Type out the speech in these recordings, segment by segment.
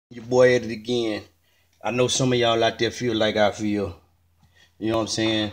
Your boy at it again. I know some of y'all out there feel like I feel. You know what I'm saying?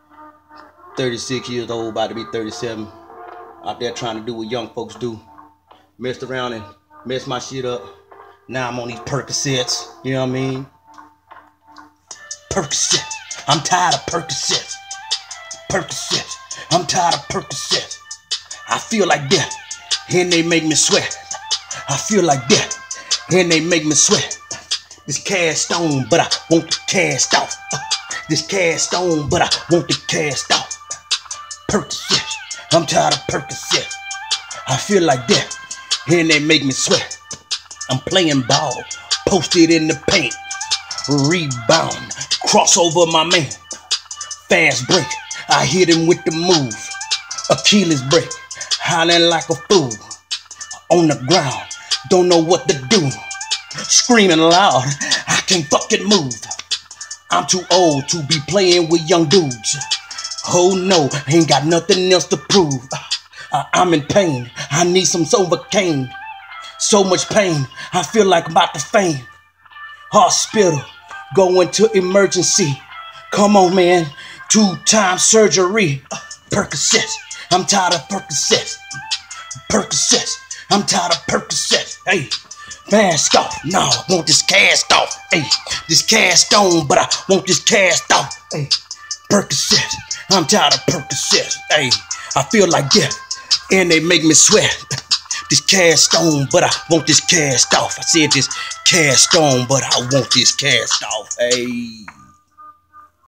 36 years old, about to be 37. Out there trying to do what young folks do. Messed around and messed my shit up. Now I'm on these Percocets. You know what I mean? Percocets. I'm tired of Percocets. Percocets. I'm tired of Percocets. I feel like that. And they make me sweat. I feel like that. And they make me sweat. This cast on, but I want to cast off. This cast on, but I want to cast off. Percocets. I'm tired of Percocets. I feel like that. And they make me sweat. I'm playing ball. Posted in the paint. Rebound. Crossover my man. Fast break. I hit him with the move. Achilles break. Hollering like a fool. On the ground. Don't know what to do. Screaming loud, I can't fucking move. I'm too old to be playing with young dudes. Oh no, ain't got nothing else to prove. I'm in pain, I need some Novocaine. So much pain, I feel like I'm about to faint. Hospital, going to emergency. Come on man, 2-time surgery. Percocets, I'm tired of Percocets. Percocets, I'm tired of Percocets. Hey. Mask off, no, I want this cast off. Hey, this cast on, but I want this cast off. Hey, Percocets, I'm tired of Percocets. Hey, I feel like that, and they make me sweat. This cast on, but I want this cast off. I said this cast on, but I want this cast off. Hey.